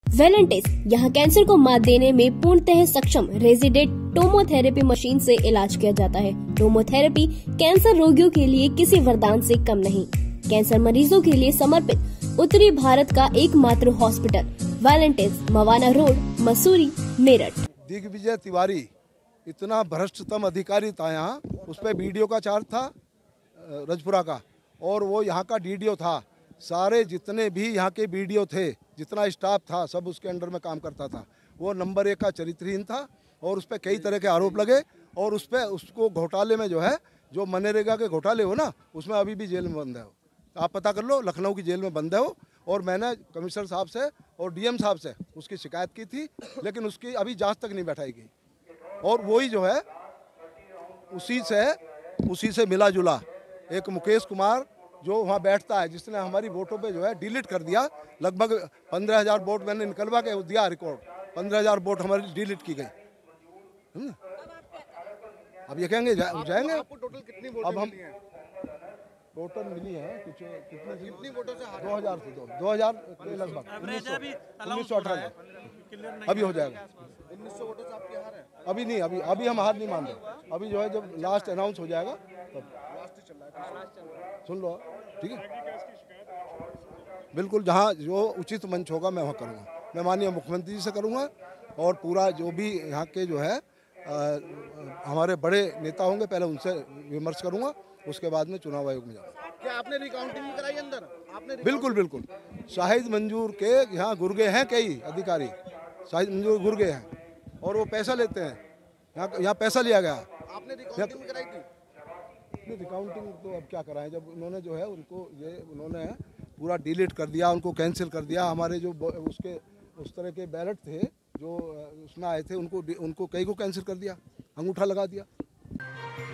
Valentis यहाँ cancer को मात देने में पूर्णतः सक्षम रेजिडेंट टोमोथेरेपी मशीन से इलाज किया जाता है। टोमोथेरेपी कैंसर रोगियों के लिए किसी वरदान से कम नहीं। कैंसर मरीजों के लिए समर्पित उत्तरी भारत का एकमात्र hospital Valentis, Mawana road, Mussoorie, Meerut. Digvijay Tiwari इतना भ्रष्टतम अधिकारी था यहाँ, उस पर बीडीओ का चार्ज था रजपुरा का, और वो यहाँ का डीडीओ था। सारे जितने भी यहाँ के बीडीओ थे, जितना स्टाफ था, सब उसके अंडर में काम करता था। वो नंबर 1 का चरित्रहीन था और उस पर कई तरह के आरोप लगे और उस पर उसको घोटाले में जो है, जो मनरेगा के घोटाले हो ना, उसमें अभी भी जेल में बंद है। आप पता कर लो, लखनऊ की जेल में बंद है वो। और मैंने कमिश्नर साहब से और डीएम साहब से उसकी शिकायत की थी, लेकिन उसकी अभी जांच तक नहीं बैठाई गई। और वही जो है उसी से मिला जुला एक मुकेश कुमार जो वहाँ बैठता है, जिसने हमारी वोटों पे जो है डिलीट कर दिया। लगभग 15,000 वोट मैंने निकलवा के दिया रिकॉर्ड, 15,000 वोट हमारी डिलीट की गई। अब ये कहेंगे जाएंगे। आपको टोटल कितनी वोटें अब हम मिली हैं? टोटल मिली है कुछ कितनी वोटों से 2000 से 2000 के लगभग 1918 अभी हो जाएगा। 1900 वोटों से आपकी हार है? अभी नहीं, अभी हम हार नहीं मान रहे। अभी जो है जब लास्ट अनाउंस हो जाएगा तब सुन लो, ठीक है। बिल्कुल, जहाँ जो उचित मंच होगा मैं वहाँ करूँगा। मैं माननीय मुख्यमंत्री जी से करूँगा और पूरा जो भी यहाँ के जो है हमारे बड़े नेता होंगे, पहले उनसे विमर्श करूँगा, उसके बाद में चुनाव आयोग में जाऊँगा। क्या आपने रिकाउंटिंग कराई अंदर? आपने बिल्कुल शाहिद मंजूर के यहाँ गुर्गे हैं कई अधिकारी, शाहिद मंजूर गुर्गे हैं और वो पैसा लेते हैं। यहाँ पैसा लिया गया। आपने रिकाउंटिंग कराई थी? रिकाउंटिंग तो अब क्या कराएं, जब उन्होंने जो है उन्होंने पूरा डिलीट कर दिया, उनको कैंसिल कर दिया। हमारे जो उसके उस तरह के बैलेट थे जो उसमें आए थे, उनको कई को कैंसिल कर दिया, अंगूठा लगा दिया।